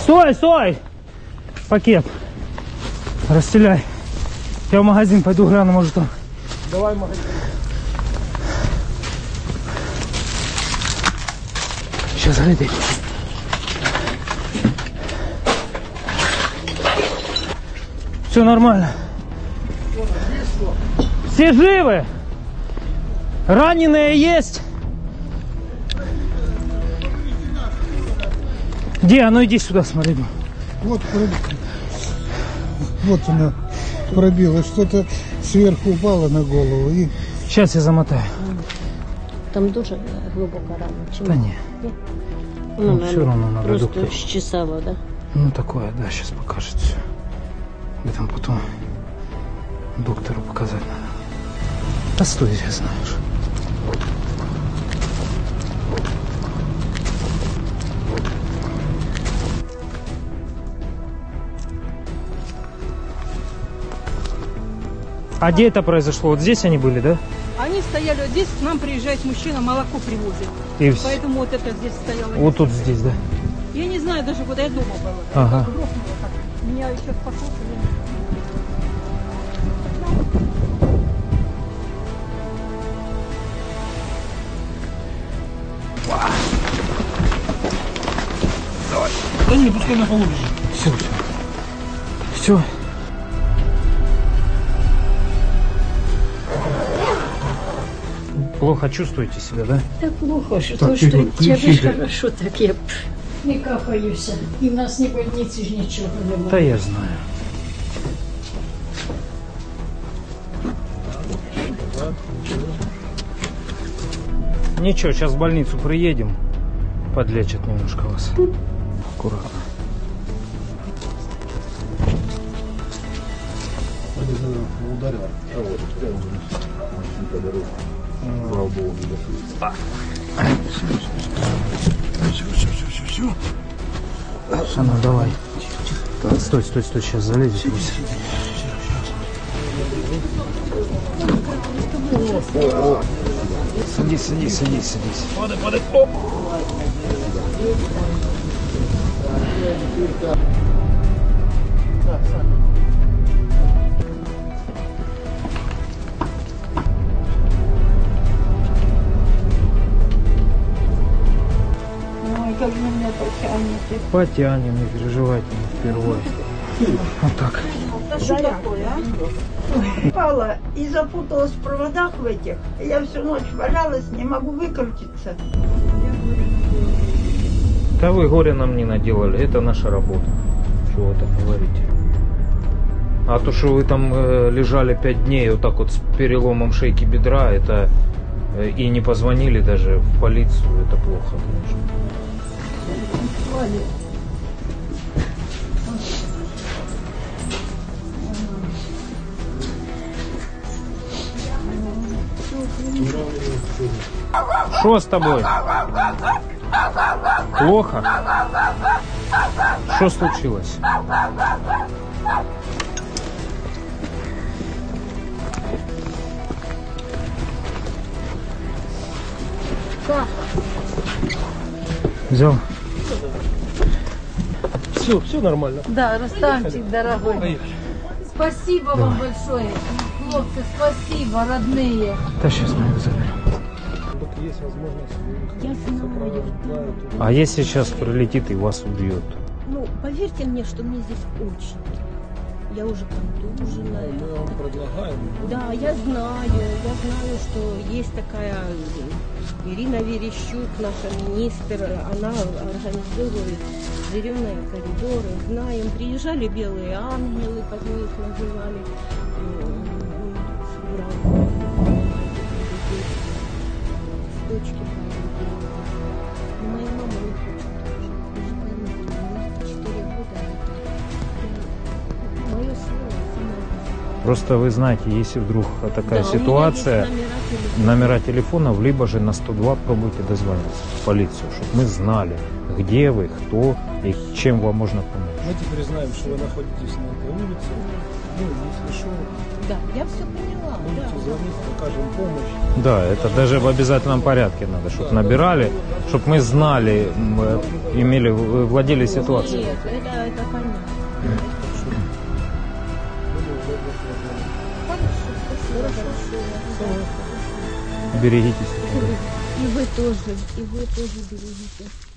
Стой, стой! Пакет. Расстеляй. Я в магазин пойду гляну, может там. Давай в магазин. Сейчас гляди. Все нормально. Все живы? Раненые есть? Где? А ну иди сюда, смотри. Вот вот она пробила. Что-то сверху упало на голову. И... Сейчас я замотаю. Там дуже глибока рана. Да не. Ну, все равно надо просто доктор. счесала, да? Ну такое, да, сейчас покажет все. И там потом доктору показать надо. Да стой, я знаю. А где это произошло? Вот здесь они были, да? Они стояли вот здесь, к нам приезжает мужчина, молоко привозит. И Поэтому вот это здесь стояло. вот тут здесь, да? Я не знаю даже, куда я дома была. Ага. Так грохнуло так. Меня еще спасло. Давай. Да не, пускай на полу лежит. Все, все. Плохо чувствуете себя, да? Так плохо, что Так, то, что Игорь, тебе включите. хорошо, так я не капаюся. І в нас ні больниці ж нічого немає. Да я знаю. Ничего, сейчас в больницу приедем, подлечат немножко вас. Аккуратно. Ударила. А вот, по дороге. Слава Богу, не дошли. Все. А ну давай. Стой, стой, стой, сейчас залезешь. Садись, садись, садись, садись. Падай, оп! Ой, как же меня потянете. Потянем, не переживайте, не впервые. Вот так. Да что такое, а? Упала и запуталась в проводах в этих. Я всю ночь валялась, не могу выкрутиться. Да вы горе нам не наделали, это наша работа. Чего вы так говорите? А то, что вы там лежали 5 дней вот так вот с переломом шейки бедра, это и не позвонили даже в полицию, это плохо, конечно. Что с тобой? Плохо? Что случилось? Взял? Все нормально. Да, Рустамчик, дорогой. Спасибо вам большое. Хлопцы, спасибо, родные. Да сейчас мы его заберем. Есть возможность. Я знаю. А если сейчас прилетит и вас убьет? Ну, поверьте мне, что мне здесь очень. Я уже контуженная. Мы вам предлагаем. Да, я знаю, что есть такая Ирина Верещук, наша министр, она организовывает зеленые коридоры, знаем. Приезжали белые ангелы, как мы их называли. Дочки моя мама не хочет тоже. Поймите, 94 года. Мое слово самое. Просто вы знаете, если вдруг такая Да, ситуация, у меня есть номера телефонов, либо же на 102 пробуйте дозвониться в полицию, чтобы мы знали, где вы, кто и чем вам можно помочь. Мы теперь знаем, что вы находитесь на этой улице. Ну, если что, Да, я все поняла. Будете Да. звонить, покажем помощь. Да, это даже в обязательном порядке надо, чтобы набирали, чтобы мы знали, имели, владели ситуацией. Нет, это понятно. Хорошо, спасибо. Берегите себя. И вы тоже берегите.